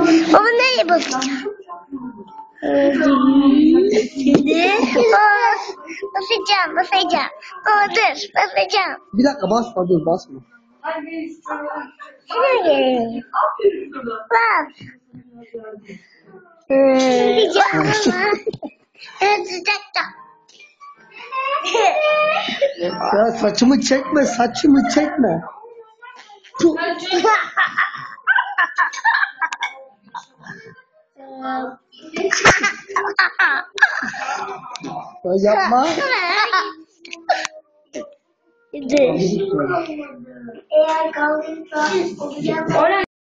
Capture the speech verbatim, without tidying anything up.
Baba nereye basacağım? Şimdi basacağım, basacağım. Baba dur, basacağım. Bir dakika basma dur basma. Şuraya gelelim. Bak. Basacağım ama. Evet, sıcakta. Ya saçımı çekme saçımı çekme. Puh. Ya yapma. Dur. Eğer kaldıysa